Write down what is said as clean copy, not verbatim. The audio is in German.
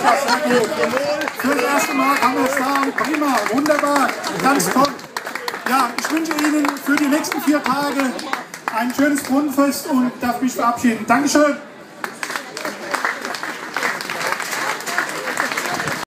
sehr gut. Für das erste Mal haben wir es da. Prima, wunderbar, ganz toll. Ja, ich wünsche Ihnen für die nächsten 4 Tage ein schönes Brunnenfest und darf mich verabschieden. Dankeschön.